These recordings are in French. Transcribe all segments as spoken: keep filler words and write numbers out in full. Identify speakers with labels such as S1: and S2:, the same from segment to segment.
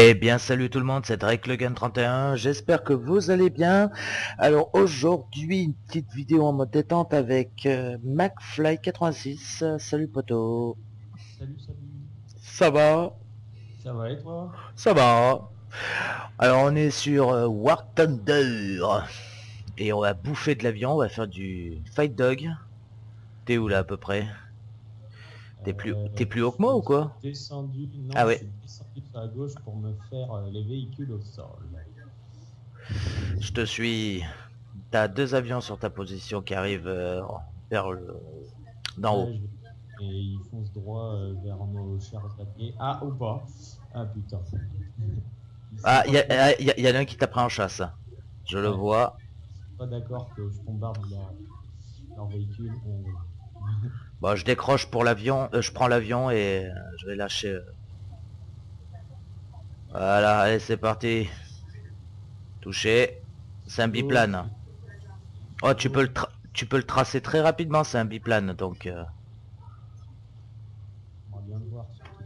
S1: Eh bien salut tout le monde, c'est Drake le Gun trente et un, j'espère que vous allez bien. Alors aujourd'hui une petite vidéo en mode détente avec euh, McFly quatre-vingt-six. Euh, salut poto.
S2: Salut, salut.
S1: Ça va?
S2: Ça va et toi?
S1: Ça va. Alors on est sur euh, War Thunder. Et on va bouffer de l'avion, on va faire du fight dog. T'es où là à peu près? T'es plus,
S2: Euh,
S1: t'es plus
S2: je
S1: haut que moi ou
S2: suis
S1: quoi?
S2: descendu,
S1: Ah
S2: non, je
S1: ouais.
S2: suis descendu sur la gauche pour me faire euh, les véhicules au sol.
S1: Je te suis. T'as deux avions sur ta position qui arrivent euh, vers le... d'en haut.
S2: Ouais, je vais- Et ils foncent droit euh, vers nos chers alliés. Ah, ou pas. Ah putain. Ils sont
S1: Ah,
S2: pas,
S1: il y,
S2: con-
S1: a- y, a- y en a un qui t'a pris en chasse. Je le
S2: ouais,
S1: vois.
S2: ils sont pas d'accord que je bombarde leur, leur véhicule. Euh,
S1: Bon, je décroche pour l'avion. euh, je prends l'avion et euh, je vais lâcher. euh. Voilà, allez, c'est parti. Touché. C'est un
S2: go,
S1: biplane. Oh, tu peux
S2: go.
S1: le tra- tu peux le tracer très rapidement, c'est un biplane, donc... euh,
S2: On va bien le voir surtout.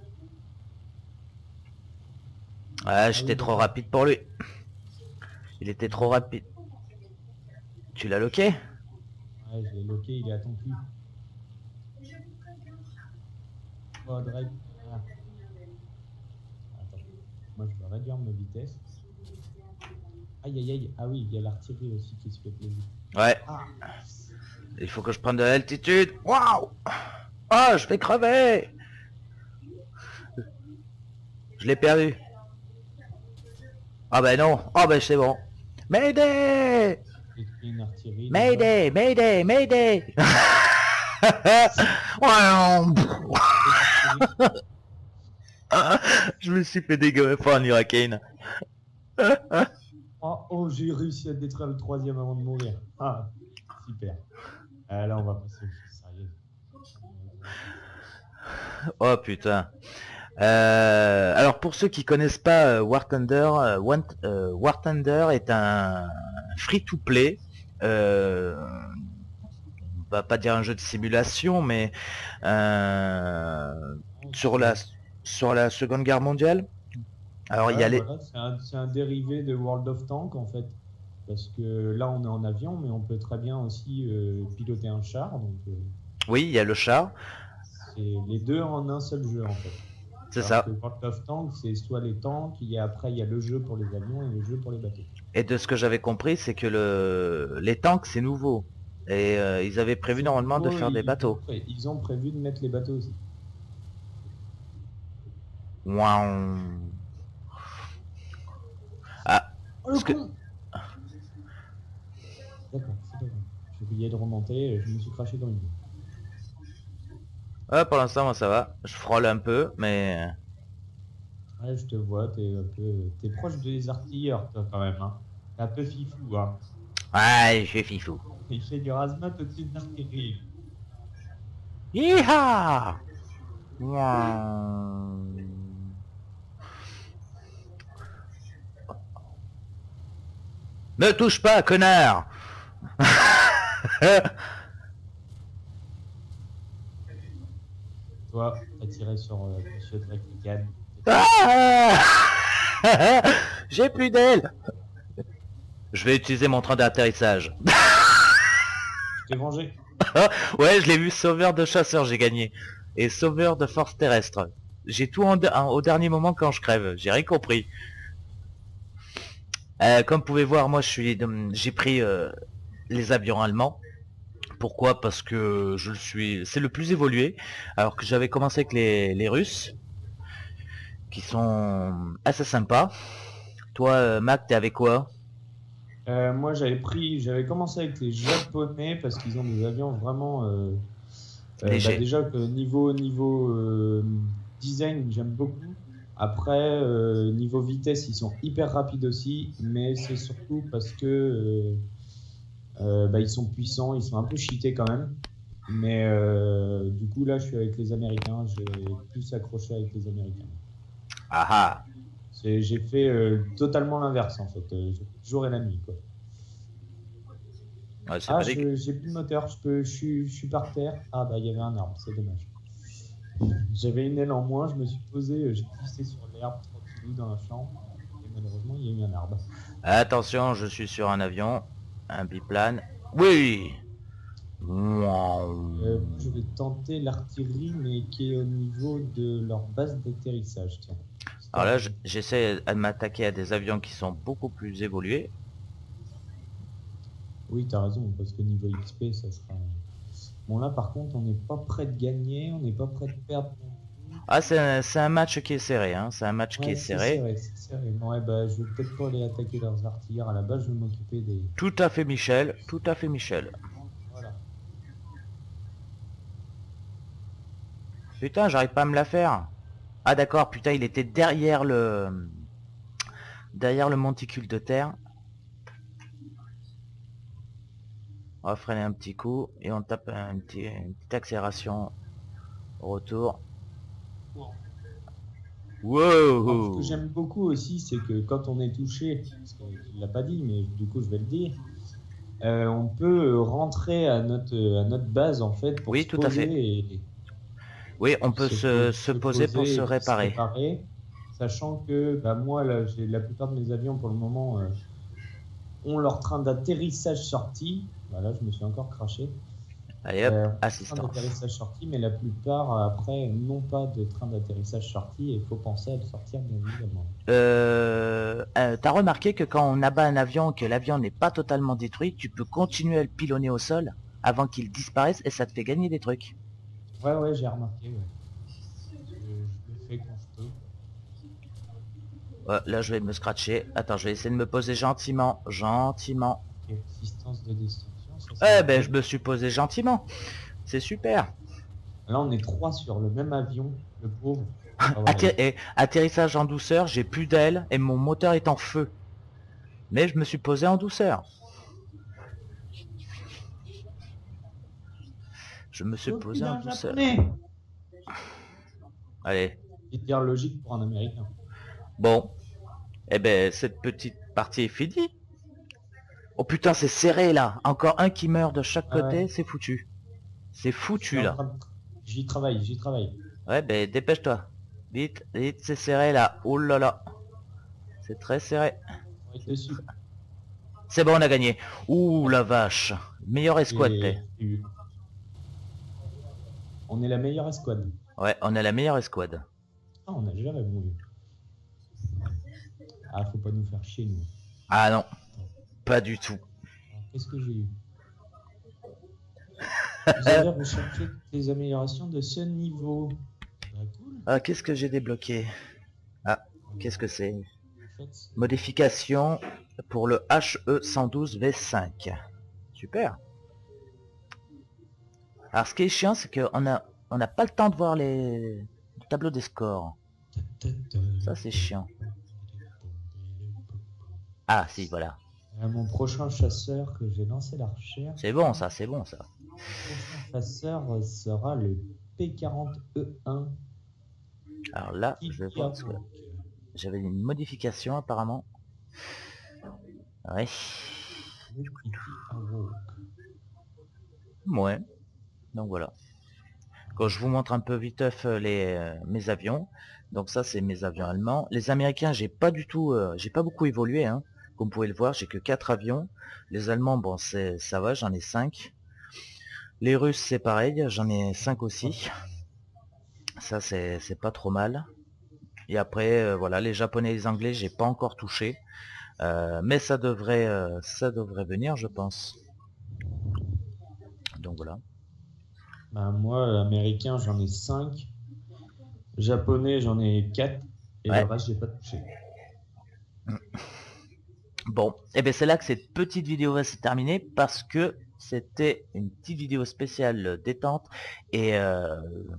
S1: Ouais,
S2: Ah
S1: j'étais
S2: oui,
S1: trop
S2: d'accord.
S1: rapide pour lui. Il était trop rapide. Tu l'as loqué?
S2: Ouais, je l'ai loqué, il est à ton cul. Oh, Drake. Ah, attends. Moi, je vais réduire ma vitesse. Aïe aïe aïe, ah oui, il y a l'artillerie aussi qui se fait plaisir.
S1: Ouais.
S2: Ah,
S1: Il faut que je prenne de l'altitude. Waouh! Oh, je vais crever! Je l'ai perdu. Ah ben non. Ah ben c'est bon. Mayday!
S2: j'ai pris une artillerie déjà.
S1: Mayday! Mayday! Mayday! Je me suis fait dégueuler par un hurricane.
S2: Oh, oh, j'ai réussi à détruire le troisième avant de mourir. Ah, super. Ah, là, on va passer aux choses sérieuses.
S1: Oh putain. Euh, alors pour ceux qui connaissent pas euh, War Thunder, euh, One- euh, War Thunder est un free-to-play. Euh, on va pas dire un jeu de simulation, mais euh, sur la sur la Seconde Guerre mondiale. Alors il y a
S2: Ouais,
S1: les...
S2: voilà, c'est un, c'est un dérivé de World of Tanks en fait. Parce que là, on est en avion, mais on peut très bien aussi euh, piloter un char. Donc, euh,
S1: Oui, il y a le char,
S2: c'est les deux en un seul jeu en fait.
S1: c'est
S2: Alors
S1: ça.
S2: que World of Tanks, c'est soit les tanks, il y a, après il y a le jeu pour les avions et le jeu pour les bateaux.
S1: Et de ce que j'avais compris, c'est que le les tanks c'est nouveau. Et euh, ils avaient prévu normalement de
S2: Oh,
S1: faire des
S2: ils,
S1: bateaux.
S2: ils ont prévu de mettre les bateaux aussi.
S1: Waouh. Ah,
S2: Oh le
S1: ce que...
S2: con! D'accord, c'est pas grave. J'ai oublié de remonter, je me suis craché dans une vie.
S1: Ouais, pour l'instant, moi ça va. Je frôle un peu, mais...
S2: Ouais, je te vois, t'es un peu. T'es proche des artilleurs, toi, quand même, hein. T'es un peu fifou, hein.
S1: Ouais, je suis fifou.
S2: Il fait du rasmat au-dessus de l'artillerie.
S1: Yeeha! Waouh. Me touche pas, connard!
S2: Toi, t'as tiré sur euh, Monsieur Drake Ligan.
S1: Ah. J'ai plus d'ailes! Je vais utiliser mon train d'atterrissage.
S2: Je t'ai vengé.
S1: Ouais, je l'ai vu, sauveur de chasseur, j'ai gagné. Et sauveur de force terrestre. J'ai tout en, en, au dernier moment quand je crève, j'ai rien compris. Euh, comme vous pouvez voir, moi je suis, j'ai pris euh, les avions allemands. Pourquoi? Parce que je le suis, c'est le plus évolué. Alors que j'avais commencé avec les, les Russes, qui sont assez sympas. Toi, euh, Mac, t'es avec quoi?
S2: Euh, moi, j'avais pris, j'avais commencé avec les Japonais parce qu'ils ont des avions vraiment. Euh, euh, bah,
S1: Léger.
S2: déjà que niveau niveau euh, design, j'aime beaucoup. Après, euh, niveau vitesse, ils sont hyper rapides aussi, mais c'est surtout parce que euh, euh, bah, ils sont puissants, ils sont un peu cheatés quand même. Mais euh, du coup, là, je suis avec les Américains, j'ai plus accroché avec les Américains.
S1: Ah ah.
S2: C'est- J'ai fait euh, totalement l'inverse en fait, euh, jour et la nuit quoi.
S1: Ouais, c'est
S2: Ah,
S1: pas dégueu.
S2: je- j'ai plus de moteur, je, peux, je, suis, je suis par terre. Ah bah il y avait un arbre, c'est dommage. J'avais une aile en moins, je me suis posé, euh, j'ai glissé sur l'herbe tranquillou. nous dans la chambre. Et malheureusement, il y a eu un arbre.
S1: Attention, je suis sur un avion. Un biplane. Oui. Wow.
S2: Euh, je vais tenter l'artillerie, mais qui est au niveau de leur base d'atterrissage. Tiens.
S1: Alors là, je- j'essaie de m'attaquer à des avions qui sont beaucoup plus évolués.
S2: Oui, t'as raison, parce que niveau X P, ça sera... Bon, là, par contre, on n'est pas prêt de gagner, on n'est pas prêt de perdre.
S1: Ah, c'est un, c'est un match qui est serré, hein. C'est un match qui
S2: Ouais,
S1: est
S2: c'est
S1: serré.
S2: serré, c'est serré. Bon, ouais, bah, je vais peut-être pas aller attaquer leurs artilleurs à la base, je vais m'occuper des...
S1: Tout à fait Michel, tout à fait Michel.
S2: Voilà.
S1: Putain, j'arrive pas à me la faire. Ah d'accord, putain, il était derrière le... Derrière le monticule de terre. On va freiner un petit coup et on tape un petit, une petite accélération au retour.
S2: Alors, ce que
S1: Wow.
S2: j'aime beaucoup aussi, c'est que quand on est touché, parce qu'il l'a pas dit, mais du coup je vais le dire, euh, on peut rentrer à notre, à notre base en fait pour
S1: Oui,
S2: se
S1: tout à
S2: poser
S1: fait.
S2: et
S1: Oui, on peut se,
S2: po-
S1: se poser pour se
S2: et
S1: réparer.
S2: réparer, sachant que bah, moi, là, j'ai la plupart de mes avions pour le moment euh, ont leur train d'atterrissage sorti. Voilà, je me suis encore craché.
S1: Allez hop,
S2: Euh, train
S1: assistance.
S2: d'atterrissage sorti, mais la plupart après n'ont pas de train d'atterrissage sorti et il faut penser à le sortir bien évidemment.
S1: Euh, euh, T'as remarqué que quand on abat un avion, que l'avion n'est pas totalement détruit, tu peux continuer à le pilonner au sol avant qu'il disparaisse et ça te fait gagner des trucs.
S2: Ouais, ouais, j'ai remarqué. Ouais. Je, je le fais quand je peux.
S1: Ouais, là je vais me scratcher. Attends, je vais essayer de me poser gentiment, gentiment.
S2: Ok, assistance de destruction. Ça,
S1: Eh
S2: c'est
S1: ben
S2: bon.
S1: je me suis posé gentiment. C'est super.
S2: Là, on est trois sur le même avion, le pauvre. Ah, voilà.
S1: Atter- et atterrissage en douceur, j'ai plus d'ailes et mon moteur est en feu. Mais je me suis posé en douceur. Je me suis
S2: Oh,
S1: posé en
S2: putain,
S1: douceur.
S2: japonais.
S1: Allez.
S2: Hyper logique pour un américain.
S1: Bon. Eh ben cette petite partie est finie. Oh putain, c'est serré là. Encore un qui meurt de chaque
S2: Ah
S1: côté,
S2: ouais.
S1: c'est foutu. C'est
S2: Je suis
S1: foutu
S2: en
S1: là.
S2: train de- J'y travaille, j'y travaille.
S1: Ouais, ben dépêche-toi. Vite, vite, c'est serré là. Oh là là. C'est très serré.
S2: On va être dessus.
S1: C'est bon, on a gagné. Ouh la vache. Meilleure escouade,
S2: Et-
S1: t'es.
S2: et- On est la meilleure escouade.
S1: Ouais, on a la meilleure escouade.
S2: Ah, on a jamais mouru. Ah, faut pas nous faire chier, nous.
S1: Ah non, pas du tout.
S2: Alors, qu'est-ce que j'ai eu? Vous avez recherché les améliorations de ce niveau. Bah, cool.
S1: Ah, qu'est-ce que j'ai débloqué? Ah, qu'est-ce que c'est?
S2: En fait, c'est-
S1: Modification pour le H E cent douze V cinq. Super. Alors ce qui est chiant, c'est qu'on a on n'a pas le temps de voir les le tableau des scores. Ça c'est chiant. Ah si, voilà.
S2: Euh, mon prochain chasseur que j'ai lancé la recherche.
S1: C'est bon ça, c'est bon ça.
S2: Mon prochain chasseur sera le P quarante E un.
S1: Alors là,
S2: Qui
S1: je vais
S2: qui
S1: voir
S2: a
S1: parce que
S2: donc,
S1: j'avais une modification apparemment. Ouais.
S2: le Kiki Hawk.
S1: Ouais. Donc voilà. Quand je vous montre un peu viteuf euh, les euh, mes avions. Donc ça c'est mes avions allemands. Les américains, j'ai pas du tout euh, j'ai pas beaucoup évolué hein. Comme vous pouvez le voir, j'ai que quatre avions. Les allemands, bon c'est ça va, j'en ai cinq. Les russes c'est pareil, j'en ai cinq aussi. Ça c'est c'est pas trop mal. Et après euh, voilà, les japonais et les anglais, j'ai pas encore touché. Euh, mais ça devrait euh, ça devrait venir je pense. Donc voilà.
S2: Ben, moi, américain, j'en ai cinq. Japonais, j'en ai quatre. Et
S1: Ouais.
S2: le reste, j'ai pas touché.
S1: Bon, et bien c'est là que cette petite vidéo va se terminer parce que c'était une petite vidéo spéciale détente et euh,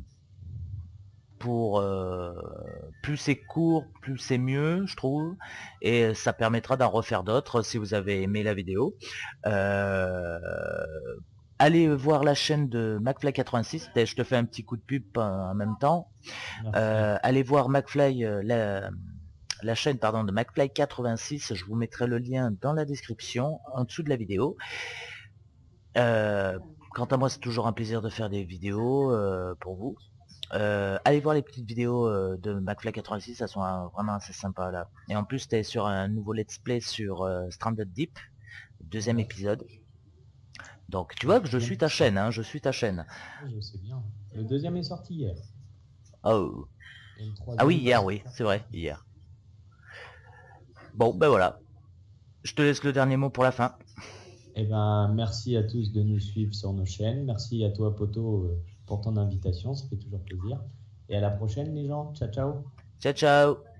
S1: pour euh, plus c'est court, plus c'est mieux, je trouve, et ça permettra d'en refaire d'autres si vous avez aimé la vidéo. Euh, allez voir la chaîne de McFly quatre-vingt-six, je te fais un petit coup de pub en même temps. Euh, allez voir McFly, euh, la, la chaîne pardon de McFly quatre-vingt-six, je vous mettrai le lien dans la description en dessous de la vidéo. Euh, quant à moi, c'est toujours un plaisir de faire des vidéos euh, pour vous. Euh, allez voir les petites vidéos euh, de McFly quatre-vingt-six, elles sont euh, vraiment assez sympas là. Et en plus, t'es sur un nouveau let's play sur euh, Stranded Deep, deuxième
S2: Ouais.
S1: épisode. Donc tu vois que je suis ta chaîne, hein, je suis ta chaîne.
S2: Ouais, je sais bien. Le deuxième est sorti hier.
S1: Oh.
S2: Et le troisième,
S1: Ah oui,
S2: va
S1: hier,
S2: sortir.
S1: oui, c'est vrai, hier. Bon, ben voilà. Je te laisse le dernier mot pour la fin.
S2: Eh ben, merci à tous de nous suivre sur nos chaînes. Merci à toi, Poto, euh, pour ton invitation. Ça fait toujours plaisir. Et à la prochaine, les gens. Ciao, ciao.
S1: Ciao, ciao.